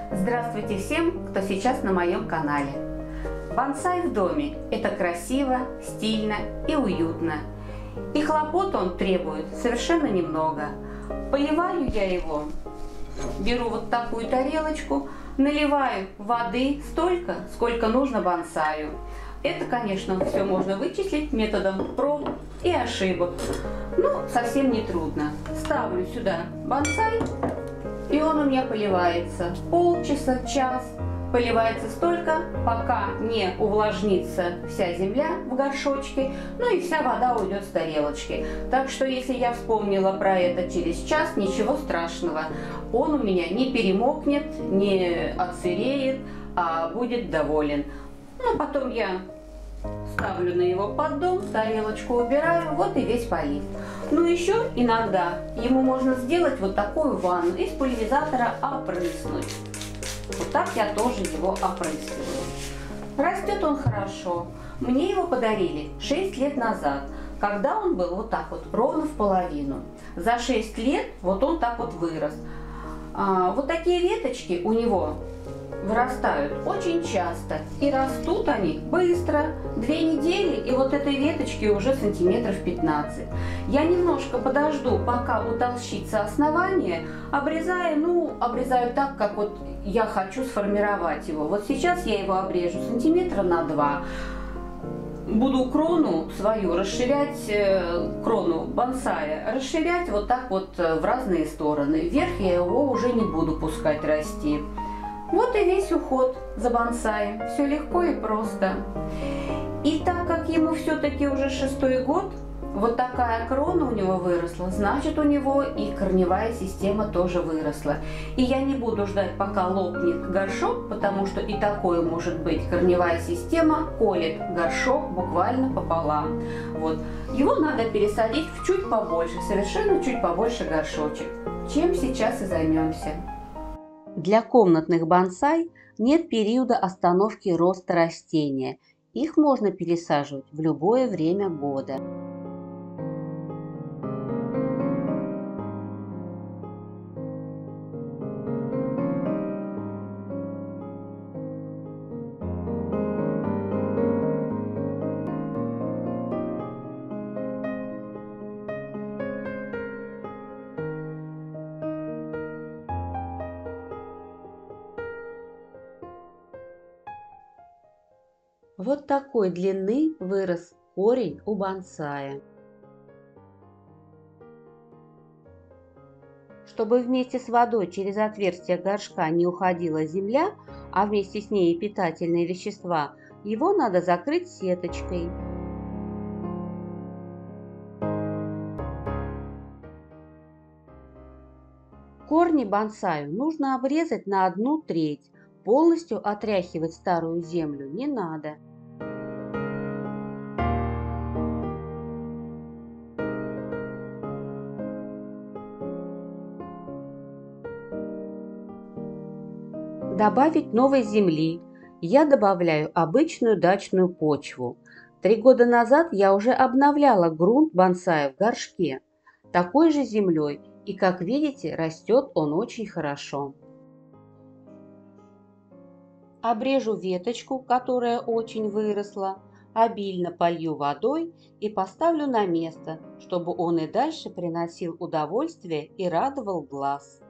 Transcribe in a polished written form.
Здравствуйте всем, кто сейчас на моем канале. Бонсай в доме – это красиво, стильно и уютно. И хлопот он требует совершенно немного. Поливаю я его, беру вот такую тарелочку, наливаю воды столько, сколько нужно бонсаю. Это, конечно, все можно вычислить методом проб и ошибок. Но совсем не трудно. Ставлю сюда бонсай, и он у меня поливается полчаса, час. Поливается столько, пока не увлажнится вся земля в горшочке, ну и вся вода уйдет с тарелочки. Так что, если я вспомнила про это через час, ничего страшного. Он у меня не перемокнет, не отсыреет, а будет доволен. Ну, потом я ставлю на его поддон, тарелочку убираю, вот и весь полив. Ну, еще иногда ему можно сделать вот такую ванну, из пульверизатора опрыснуть. Вот так я тоже его опрыскиваю. Растет он хорошо. Мне его подарили 6 лет назад, когда он был вот так вот, ровно в половину. За 6 лет вот он так вот вырос. Вот такие веточки у него вырастают очень часто. И растут они быстро. 2 недели, и вот этой веточки уже сантиметров 15. Я немножко подожду, пока утолщится основание, обрезаю так, как вот я хочу сформировать его. Вот сейчас я его обрежу сантиметра на 2. Буду крону свою расширять, крону бонсая, расширять вот так вот в разные стороны. Вверх я его уже не буду пускать расти. Вот и весь уход за бонсаем. Все легко и просто. И так как ему все-таки уже 6-й год, вот такая крона у него выросла, значит, у него и корневая система тоже выросла. И я не буду ждать, пока лопнет горшок, потому что и такое может быть. Корневая система колет горшок буквально пополам. Вот. Его надо пересадить в чуть побольше, совершенно чуть побольше горшочек, чем сейчас и займемся. Для комнатных бонсай нет периода остановки роста растения. Их можно пересаживать в любое время года. Вот такой длины вырос корень у бонсая. Чтобы вместе с водой через отверстие горшка не уходила земля, а вместе с ней и питательные вещества, его надо закрыть сеточкой. Корни бонсаю нужно обрезать на 1/3. Полностью отряхивать старую землю не надо. Добавить новой земли. Я добавляю обычную дачную почву. 3 года назад я уже обновляла грунт бонсая в горшке такой же землей, и, как видите, растет он очень хорошо. Обрежу веточку, которая очень выросла, обильно полью водой и поставлю на место, чтобы он и дальше приносил удовольствие и радовал глаз.